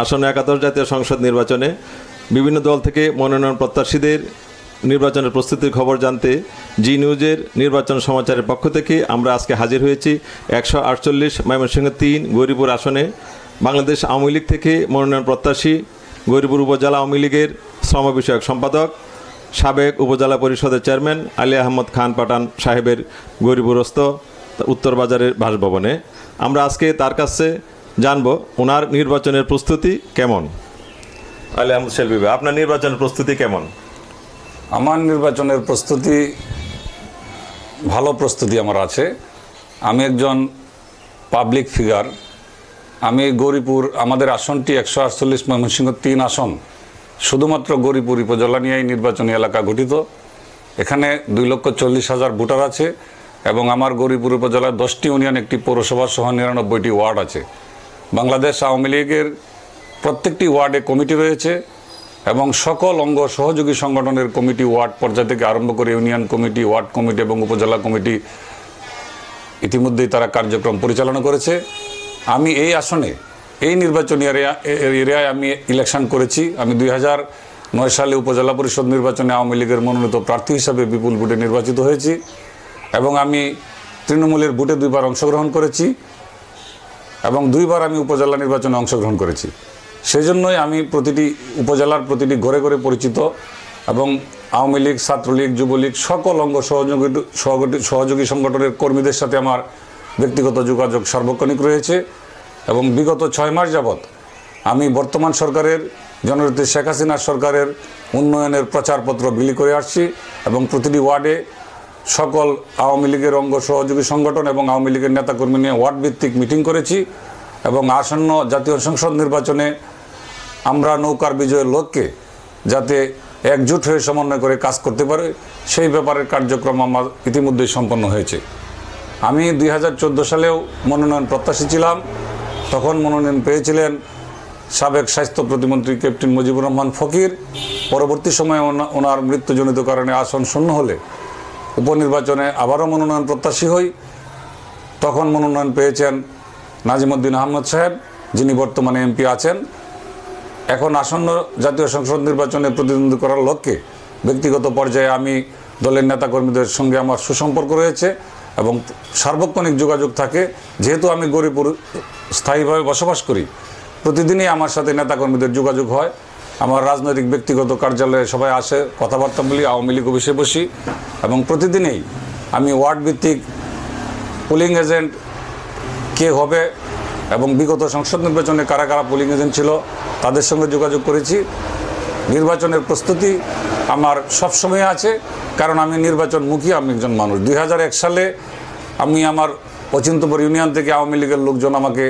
আসন্ন 11 জাতীয় সংসদ নির্বাচনে বিভিন্ন দল থেকে মনোনয়ন প্রত্যাশীদের নির্বাচনের প্রস্তুতির খবর জানতে জি নিউজের নির্বাচন সমাচারের পক্ষ থেকে আমরা আজকে হাজির হয়েছি 148 ময়মনসিংহ 3 গৌরীপুর আসনে বাংলাদেশ আওয়ামী লীগ থেকে মনোনয়ন প্রত্যাশী গৌরীপুর উপজেলা আওয়ামী লীগের শ্রম বিষয়ক সম্পাদক সাবেক উপজেলা পরিষদের চেয়ারম্যান আলী আহমদ খান পাঠান সাহেবের গৌরীপুরস্থ উত্তর বাজারের বাসভবনে। আমরা আজকে তার কাছে জানব ওনার নির্বাচনের প্রস্তুতি কেমন। আলী আহমদ শেলবি ভাই, আপনার নির্বাচনের প্রস্তুতি কেমন? আমার নির্বাচনের প্রস্তুতি ভালো প্রস্তুতি আমার আছে। আমি একজন পাবলিক ফিগার। আমি গৌরীপুর, আমাদের আসনটি 148 ময়মনসিংহ 3 আসন, শুধুমাত্র গৌরীপুর উপজেলা নিয়েই নির্বাচনী এলাকা গঠিত। এখানে 2,40,000 ভোটার আছে এবং আমার গৌরীপুর উপজেলায় 10টি ইউনিয়ন, একটি পৌরসভা সহ 99টি ওয়ার্ড আছে। বাংলাদেশ আওয়ামী লীগের প্রত্যেকটি ওয়ার্ডে কমিটি রয়েছে এবং সকল অঙ্গ সহযোগী সংগঠনের কমিটি ওয়ার্ড পর্যায় থেকে আরম্ভ করে ইউনিয়ন কমিটি, ওয়ার্ড কমিটি এবং উপজেলা কমিটি ইতিমধ্যেই তারা কার্যক্রম পরিচালনা করেছে। আমি এই আসনে, এই নির্বাচনী এরিয়ায় আমি ইলেকশন করেছি। আমি 2009 সালে উপজেলা পরিষদ নির্বাচনে আওয়ামী লীগের মনোনীত প্রার্থী হিসাবে বিপুল ভোটে নির্বাচিত হয়েছি এবং আমি তৃণমূলের ভোটে 2 বার অংশগ্রহণ করেছি এবং 2 বার আমি উপজেলা নির্বাচনে অংশগ্রহণ করেছি। সেই জন্যই আমি প্রতিটি উপজেলার প্রতিটি ঘরে ঘরে পরিচিত এবং আওয়ামী লীগ, ছাত্রলীগ, যুবলীগ সকল অঙ্গ সহযোগী সংগঠনের কর্মীদের সাথে আমার ব্যক্তিগত যোগাযোগ সার্বক্ষণিক রয়েছে এবং বিগত 6 মাস যাবৎ আমি বর্তমান সরকারের, জননেত্রী শেখ হাসিনার সরকারের উন্নয়নের প্রচারপত্র বিলি করে আসছি এবং প্রতিটি ওয়ার্ডে সকল আওয়ামী লীগের অঙ্গ সহযোগী সংগঠন এবং আওয়ামী লীগের নেতাকর্মী নিয়ে ওয়ার্ড ভিত্তিক মিটিং করেছি এবং আসন্ন জাতীয় সংসদ নির্বাচনে আমরা নৌকার বিজয়ের লক্ষ্যে যাতে একজোট হয়ে সমন্বয় করে কাজ করতে পারে সেই ব্যাপারের কার্যক্রম আমার ইতিমধ্যেই সম্পন্ন হয়েছে। আমি 2014 সালেও মনোনয়ন প্রত্যাশী ছিলাম। তখন মনোনয়ন পেয়েছিলেন সাবেক স্বাস্থ্য প্রতিমন্ত্রী ক্যাপ্টেন মুজিবুর রহমান ফকির। পরবর্তী সময়ে ওনার মৃত্যুজনিত কারণে আসন শূন্য হলে উপনির্বাচনে আবারও মনোনয়ন প্রত্যাশী হই। তখন মনোনয়ন পেয়েছেন নাজিমউদ্দিন আহমদ সাহেব, যিনি বর্তমানে এমপি আছেন। এখন আসন্ন জাতীয় সংসদ নির্বাচনে প্রতিদ্বন্দ্বী করার লক্ষ্যে ব্যক্তিগত পর্যায়ে আমি দলের নেতাকর্মীদের সঙ্গে আমার সুসম্পর্ক রয়েছে এবং সার্বক্ষণিক যোগাযোগ থাকে। যেহেতু আমি গৌরীপুর স্থায়ীভাবে বসবাস করি, প্রতিদিনই আমার সাথে নেতাকর্মীদের যোগাযোগ হয়। আমার রাজনৈতিক ব্যক্তিগত কার্যালয়ে সবাই আসে, কথাবার্তা বলি, আওয়ামী লীগ অফিসে বসি এবং প্রতিদিনই আমি ওয়ার্ড ভিত্তিক পোলিং এজেন্ট কে হবে এবং বিগত সংসদ নির্বাচনে কারা কারা পোলিং এজেন্ট ছিল তাদের সঙ্গে যোগাযোগ করেছি। নির্বাচনের প্রস্তুতি আমার সবসময় আছে, কারণ আমি নির্বাচনমুখী, আমি একজন মানুষ। 2001 সালে আমি আমার অচিন্তপুর ইউনিয়ন থেকে আওয়ামী লীগের লোকজন আমাকে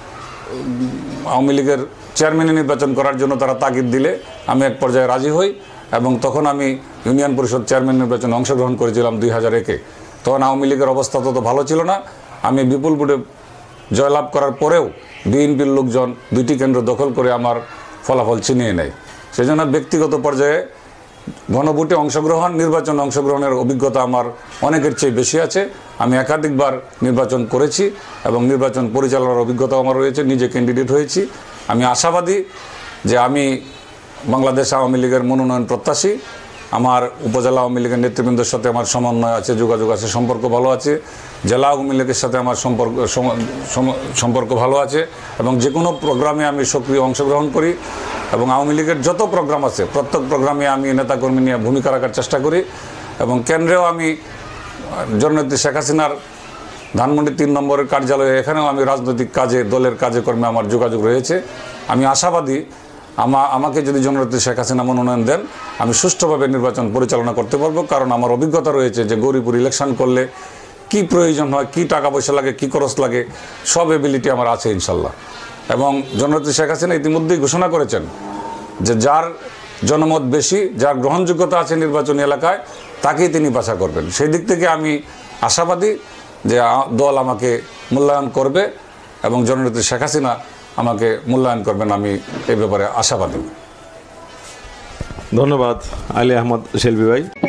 আওয়ামী লীগের চেয়ারম্যানে নির্বাচন করার জন্য তারা তাগিদ দিলে আমি এক পর্যায়ে রাজি হই এবং তখন আমি ইউনিয়ন পরিষদ চেয়ারম্যান নির্বাচনে অংশগ্রহণ করেছিলাম 2001-এ। তখন আওয়ামী লীগের অবস্থা তত ভালো ছিল না। আমি বিপুল ভোটে জয়লাভ করার পরেও বিএনপির লোকজন 2টি কেন্দ্র দখল করে আমার ফলাফল ছিনিয়ে নেয়। সেজন্য ব্যক্তিগত পর্যায়ে গণভোটে অংশগ্রহণ, নির্বাচনে অংশগ্রহণের অভিজ্ঞতা আমার অনেকের চেয়ে বেশি আছে। আমি একাধিকবার নির্বাচন করেছি এবং নির্বাচন পরিচালনার অভিজ্ঞতা আমার রয়েছে, নিজে ক্যান্ডিডেট হয়েছি। আমি আশাবাদী যে আমি বাংলাদেশ আওয়ামী লীগের মনোনয়ন প্রত্যাশী। আমার উপজেলা আওয়ামী লীগের নেতৃবৃন্দের সাথে আমার সমন্বয় আছে, যোগাযোগ আছে, সম্পর্ক ভালো আছে। জেলা আওয়ামী লীগের সাথে আমার সম্পর্ক ভালো আছে এবং যে কোনো প্রোগ্রামে আমি সক্রিয় অংশগ্রহণ করি এবং আওয়ামী লীগের যত প্রোগ্রাম আছে প্রত্যেক প্রোগ্রামে আমি নেতাকর্মী নিয়ে ভূমিকা রাখার চেষ্টা করি এবং কেন্দ্রেও আমি জননেত্রী শেখ হাসিনার ধানমন্ডি 3 নম্বরের কার্যালয়ে, এখানেও আমি রাজনৈতিক কাজে, দলের কাজকর্মে আমার যোগাযোগ রয়েছে। আমি আশাবাদী আমাকে যদি জননেত্রী শেখ হাসিনা মনোনয়ন দেন আমি সুষ্ঠুভাবে নির্বাচন পরিচালনা করতে পারবো, কারণ আমার অভিজ্ঞতা রয়েছে যে গৌরীপুর ইলেকশন করলে কি প্রয়োজন হয়, কি টাকা পয়সা লাগে, কি খরচ লাগে, সব এবিলিটি আমার আছে ইনশাল্লাহ। এবং জননেত্রী শেখ হাসিনা ইতিমধ্যেই ঘোষণা করেছেন যে যার জনমত বেশি, যার গ্রহণযোগ্যতা আছে নির্বাচনী এলাকায়, তাকেই তিনি বাছা করবেন। সেই দিক থেকে আমি আশাবাদী যে দল আমাকে মূল্যায়ন করবে এবং জননেত্রী শেখ হাসিনা আমাকে মূল্যায়ন করবেন, আমি এই ব্যাপারে আশাবাদী। ধন্যবাদ আলী আহমদ শেলবি ভাই।